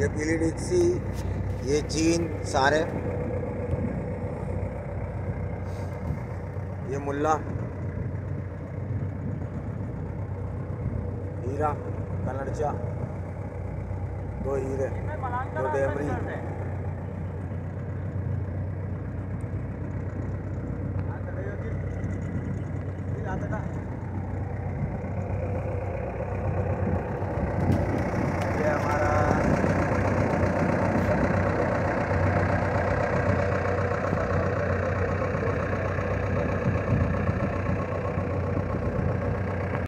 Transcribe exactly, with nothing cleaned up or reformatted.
ये पीली डिक्सी, ये चीन सारे, ये मुल्ला, हीरा, कनड़चा, दो हीरे, दो डेमरी, आता